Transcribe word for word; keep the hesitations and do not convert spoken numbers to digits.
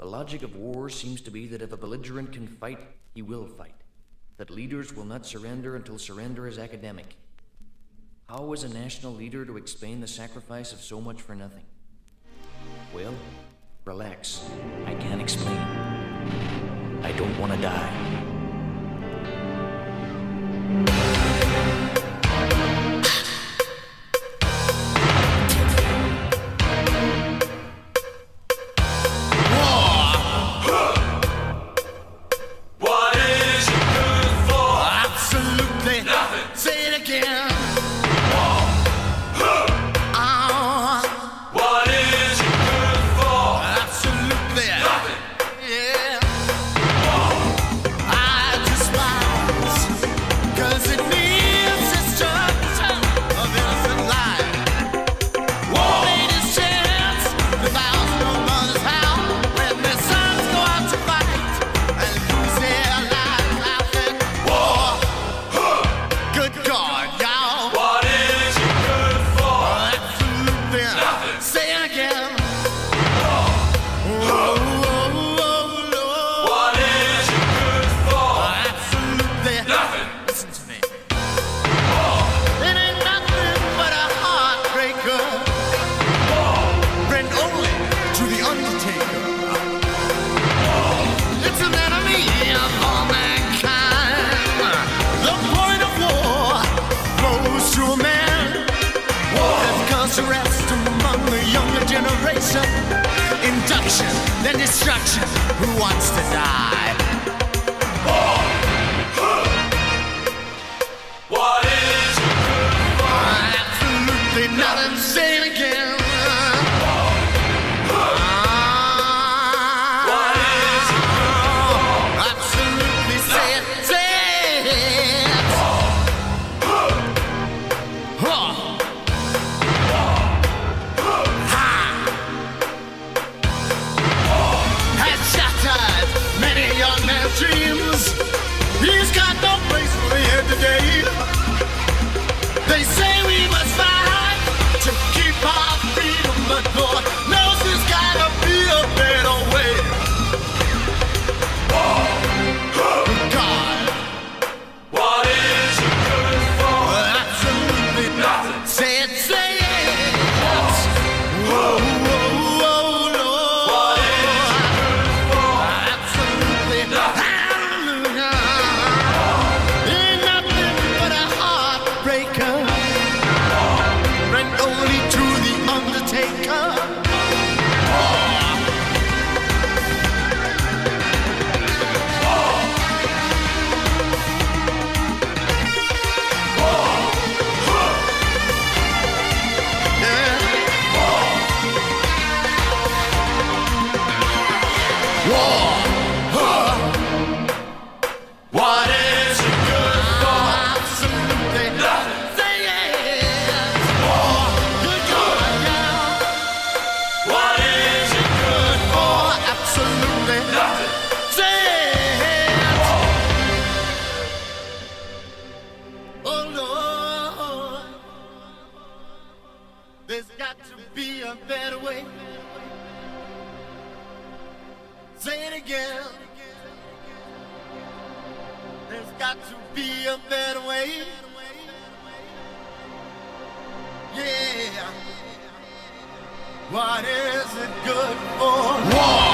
The logic of war seems to be that if a belligerent can fight, he will fight. That leaders will not surrender until surrender is academic. How is a national leader to explain the sacrifice of so much for nothing? Well, relax. I can't explain. I don't want to die. Induction, then destruction. Who wants to die? What is it good for? Absolutely nothing. Say it again. What is it good for? Absolutely say it. Say it. Huh. Dreams. He's got no place for here today. They say we must fight to keep our freedom, but Lord knows there's gotta be a better way. Oh, God, what is it good for? Absolutely nothing. Say it, say it. Whoa, whoa, whoa, Lord. What is it good for? Absolutely nothing. There's got to be a better way. Say it again. There's got to be a better way. Yeah. What is it good for? War.